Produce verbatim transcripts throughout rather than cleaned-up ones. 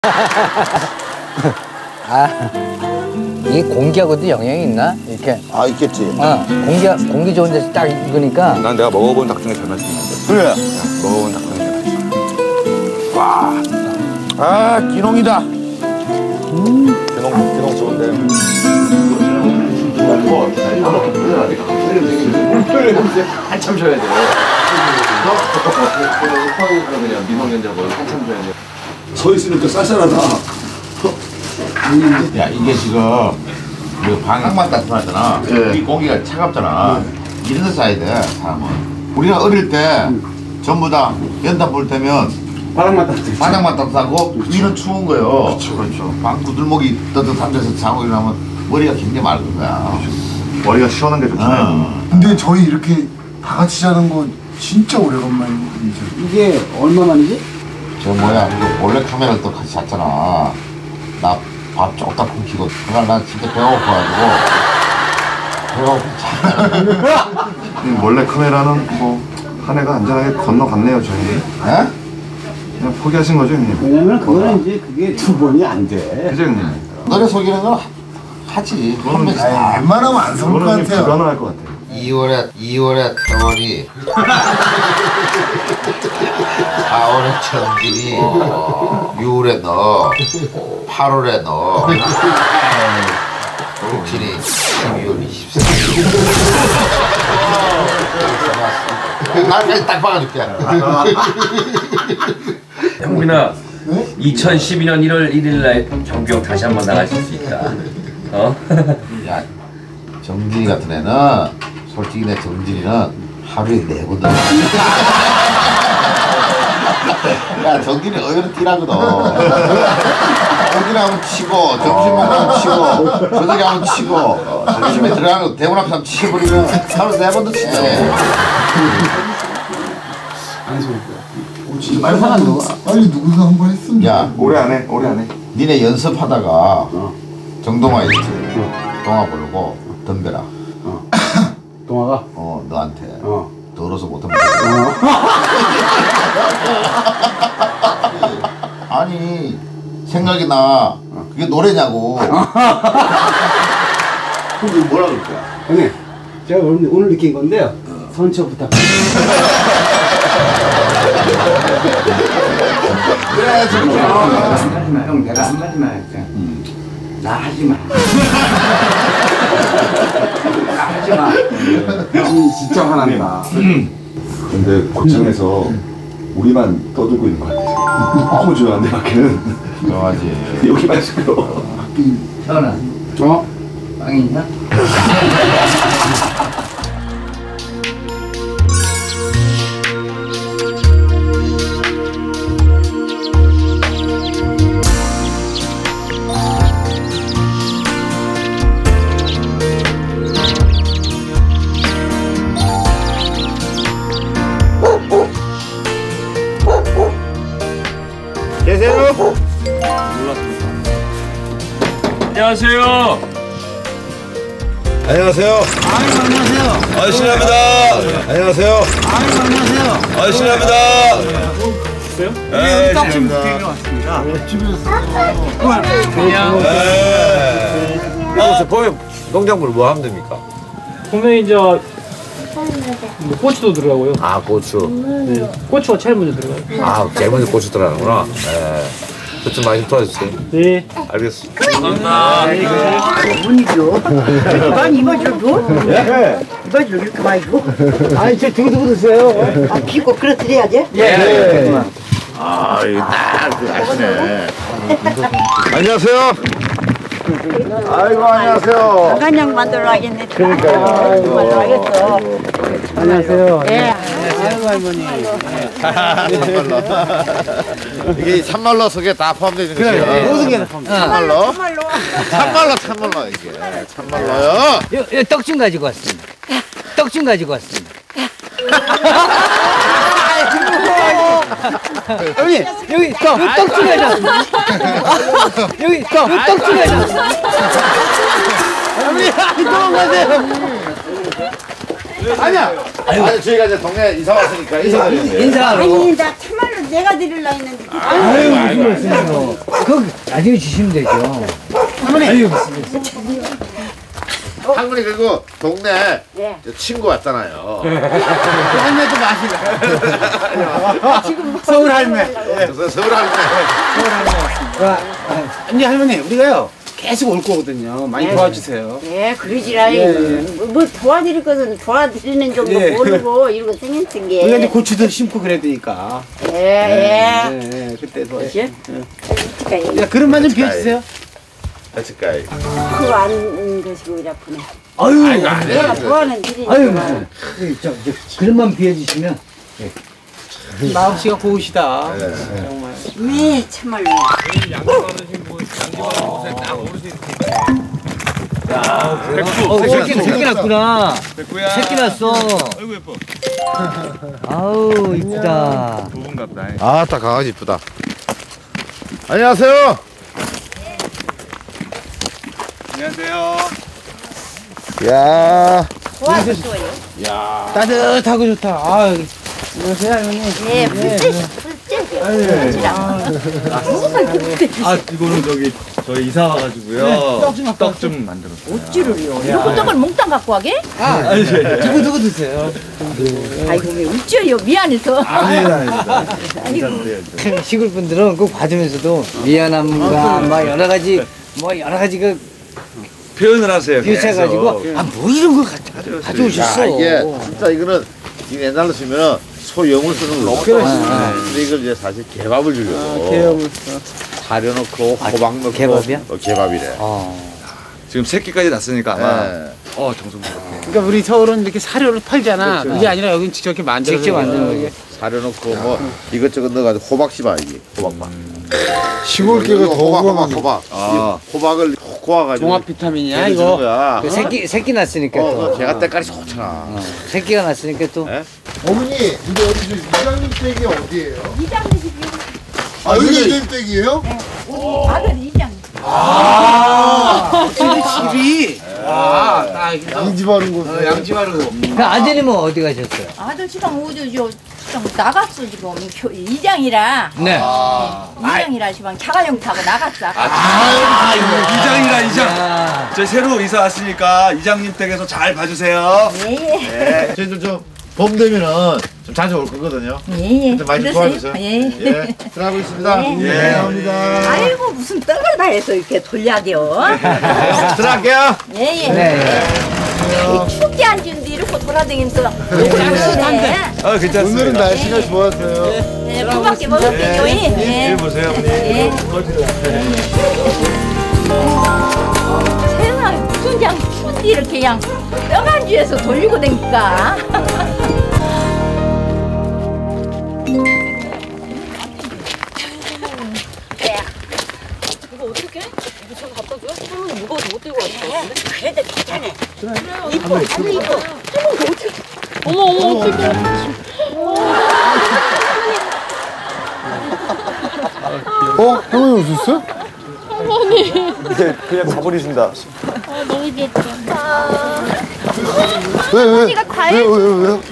아, 이게 공기하고도 영향이 있나? 이렇게. 아, 있겠지. 어, 공기, 공기 좋은 데서 딱 익으니까. 난 내가 먹어본 닭 중에 제일 맛있는데. 그래. 먹어본 닭 중에 제일 맛있어. 와. 아, 기농이다. 음. 기농, 기농 좋은데. 한참 쉬어야 돼. 그냥 미성년자고 한참 쉬어야 돼. 서 있으니까 쌀쌀하다. 야, 이게 지금 그 방향만 따뜻하잖아. 네. 이 공기가 차갑잖아. 이런 데 싸야 돼, 사람은. 우리가 어릴 때 전부 다 연탄 불 때면 바람만 따뜻해. 바닥만 따뜻하고 위는 추운 거예요. 그렇죠, 그렇죠. 방 구들목이 따뜻한 데서 자고 일어나면 머리가 굉장히 맑은 거야. 머리가 시원한 게 좋잖아요. 어. 근데 저희 이렇게 다 같이 자는 거 진짜 오래간만이죠. 이게 얼마만이지? 저 뭐야, 이거 몰래 카메라를 또 같이 잤잖아. 나 밥 쪽딱 끊기고 그날 난 진짜 배고파가지고 배고파. 몰래 카메라는 뭐 한 해가 안전하게 건너갔네요, 저희. 에? 그냥 포기하신 거죠, 형님? 왜냐면 그거는 이제 그게 두 번이 안 돼. 그죠, 형님? 노래 속이는 건 하- 하지. 한 번씩 아이, 다. 웬만하면 안 설 것 그거는 같아요. 불가능할 것 같아요. 이월에 이월에 태월이 사월에 천길이 유월에 너 팔월에 너 육칠이 십이월 이십사 날까지 딱 박아줄게. 형민아, 이천십이 년 일월 일일 날 경경 다시 한번 나가실 수 있다. 어? 야, 정진이 같은 애는 솔직히 내 정진이는 하루에 네거든. 야, 정진이 의외로 뛰라거든. 정진이 하면 치고, 점심 먹으면 치고, 저녁에 하면 치고, 점심에 들어가는 거 대문 앞에 하면 치버리면 하루 네 번도 치지. 빨리 빨리 누군가 한 번 했으면. 야, 올해 안에, 올해 안에. 니네 연습하다가 정동아 있지? 동아 부르고 덤벼라. 동아가? 어, 너한테. 어. 더러서 못하면 아니, 생각이 나. 그게 노래냐고. 근데 뭐라 그럴 거야? 형님, 제가 오늘, 오늘 느낀 건데요. 선처 부탁. 그래, 지금. 하지 마, 형. 내가 한마디만 할게. 나 하지 마. 나 하지 마. 진, 진짜 화난다. 근데 고창에서 우리만 떠들고 있는 것 같아요. 너무 조용한데 밖에는. 좋아하지. 여기만 시끄러워. 태어나. 어? 빵이 있나? 계세요? 안녕하세요. 안녕하세요. 아유, 안녕하세요. 아, 실례합니다. 안녕하세요. 아유, 안녕하세요. 아, 실례합니다. 네, 떡좀 실례합니다. 왔습니다. 네. 어, 봄에 농작물 뭐 하면 됩니까? 봄에 이제 뭐 고추도 들어가고요. 아, 고추. 네. 고추가 제일 먼저 들어가요. 아, 제일 먼저 고추 들어가는구나. 네. 그좀 많이 도와주세요. 네. 알겠습니다. 분이죠. 이렇게 많이 입어줘도? 입어줘, 이렇게 많이 줘. 아니, 저 두고두고 드세요. 아, 비고 그렇드려야지? 예. 아, 이거 딱그 아시네. 안녕하세요. 아이고, 안녕하세요. 강간장 만들어 하겠네. 그러니까요. 만들어 하겠어. 안녕하세요. 예. 아이고, 할머니. 이게 참말로 속에 다 포함되어 있는 그래, 거죠. 모든 게 포함돼. 참말로. 참말로. 참말로, 참말로, 이게. 참말로요. 요, 요 떡 좀 가지고 왔습니다. 떡 좀 가지고 왔습니다. 형님, 여기 떡, 떡 좀 해줘. 여기 떡, 떡 좀 해줘. 형님, 도망가세요. 아니야. 아니, 저희가 이제 동네 이사 왔으니까 인사드리는데. 인사하러. 아니, 나 참말로 내가 드릴라 했는데. 아유, 무슨 말씀이요. 그거 나중에 주시면 되죠. 어머니. 아유, 할머니 그리고 동네 네. 저 친구 왔잖아요. 할매도 마시라. 지금 서울 할매. 저 서울 할매. 아니 할머니 우리가요 계속 올 거거든요. 많이 네. 도와주세요. 네, 그러지라. 예, 예. 뭐, 뭐 도와드릴 것은 도와드리는 정도 예. 모르고 이러고 생겼던 게. 우리가 이제 고추도 심고 그래야 되니까. 예, 예. 예, 예. 그때 도와주. 그치? 야 그릇만 좀 비워주세요. 아직까지. 그거 안 것이고 자꾸네. 아유, 아이고 안 해. 내가 도와는 드리니까. 아유, 무슨. 저, 저, 그릇만 비워주시면. 마음씨가 고우시다. 네. 정말. 네, 참말로. 어, 새끼, 새끼 났구나. 백구야. 새끼 났어. 아이고 예뻐. 아우, 이쁘다. 부분 같다. 아따 강아지 이쁘다. 안녕하세요. 안녕하세요. 야. 도와줬어요. 따뜻하고 좋다. 아, 안녕하세요 할머니. 네, 풀째, 풀째. 아 이거는 저기 저희 이사 와가지고요. 떡 좀 만들었어요. 어찌를요? 이런 떡을 몽땅 갖고 가게? 아니 두고 두고 드세요. 아이고, 왜 어찌요? 미안해서. 아닙니다. 큰 시골 분들은 꼭 봐주면서도 미안함과 막 여러 가지, 뭐 여러 가지 그 표현을 하세요. 비웃어가지고, 계속. 아, 뭐 이런 거 갖다 가져오셨어. 야, 이게 진짜 이거는 이 옛날로 치면은 소영을 쓰는 거고. 근데 이걸 이제 사실 개밥을 주려고. 개업을. 사려놓고 호박 넣고. 개밥이야? 어, 개밥이래. 어. 지금 새끼까지 났으니까 아마 네. 어 정성스럽게. 그러니까 우리 서울은 이렇게 사료를 팔잖아. 그게 아니라 여기는 직접 이렇게 만들어서. 직접 만드는 거지. 사려놓고 뭐 이것저것 넣어가지고 호박씨바 이게 호박밥. 시골개가 더 호박 호박 호박이. 호박. 아. 이 호박을 고아가지고. 종합 비타민이야 걔를 주는 이거. 거야. 그 새끼, 새끼 났으니까 어, 또. 그 개가 때깔이 좋잖아. 어, 새끼가 났으니까 또. 예? 어머니, 근데 여기 저 이장님 댁이 어디예요? 이장님 집이요. 아, 여기 이장님 댁이에요? 아들 이장. 집이. 아, 딱 양지바른 곳에. 양지바르고. 그 아드님은 어디 가셨어요? 아들 시방 어디 저 시방 나갔어 지금 교- 이장이라. 네. 이장이라 시방 자가용 타고 나갔어. 아까. 아 이장이라 이장. 아, 저 새로 이사 왔으니까 이장님 댁에서 잘 봐주세요. 예예. 저희들 좀 봄 되면은 좀 자주 올 거거든요. 예예. 좀 많이 좀 도와주세요. 예. 예. 들어가고 있습니다. 예. 예. 감사합니다. 아이고 무슨 떡을 다 해서 이렇게 돌려대요. 들어갈게요. 예예. 네. 춥게 앉은데 이렇게 돌아다니면서 욕하시네. 아 괜찮습니다. 오늘은 날씨가 좋았어요. 네, 그밖에 먹을게요. 일 예. 보세요 어머니. 예. 세상에 무슨 그냥 추운데 이렇게 그냥 떡안주에서 돌리고 다니까. 이거 어떻게? 이거 제가 갖다 줘요? 할머니 무거워서 못 들고 왔을 것 같은데? 그래도 괜찮아. 이뻐, 아주 이뻐. 할머니 어떻게? 어머, 어머, 어떡해. 어? 형님 오셨어요? 네, 그냥 가버리신다. 아, 너무 귀엽다. 왜, 왜? 언니가 과일 왜, 왜, 왜?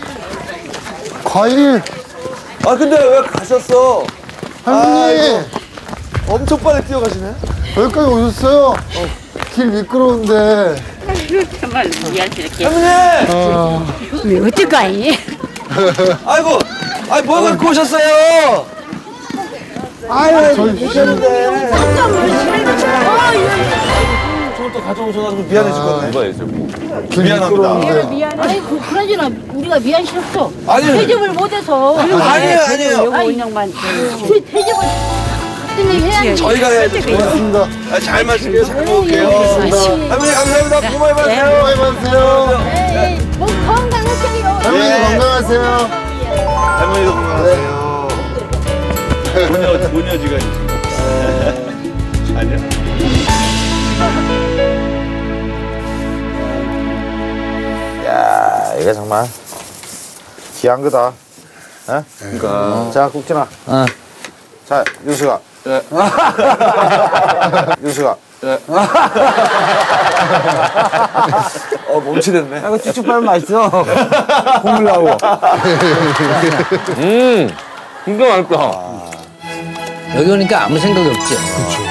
과일? 아 근데 왜 가셨어? 할머니! 엄청 빨리 뛰어가시네. 여기까지 오셨어요? 길 미끄러운데. 정말 미안해 이렇게. 할머니! 왜 어떡하니? 아이고, 아이 뭐 갖고 오셨어요? 아유, 저희 오셨는데. 저걸 또 가져오셔가지고 미안해 죽겠네. 누가 했어요? 길 미안합니다. 미끄러운데. 미안해. 아이고 그러지나 우리가 미안스럽어. 아니요. 퇴집을 못해서. 아니에요, 아니에요. 운영만. 퇴집을 하더니 해야지. 저희가 해야죠. 고맙습니다. 아, 잘 마실게요. 잘 먹을게요. 할머니 감사합니다. 복 많이 받으세요. 많이 받으세요. 에이, 뭐 건강하세요. 할머니 예. 건강하세요. 할머니도 건강하세요. 모녀, 모녀지간이신가? 아니요. 야, 이게 정말 귀한 거다. 어? 그러니까. 자, 국진아. 어. 자, 유수가. 네. 유수가. 어, 몸치됐네. 이거 쭉쭉 빨면 맛있어. 국물 나오고. 음. 진짜 맛있다. 여기 오니까 아무 생각이 없지. 그렇죠.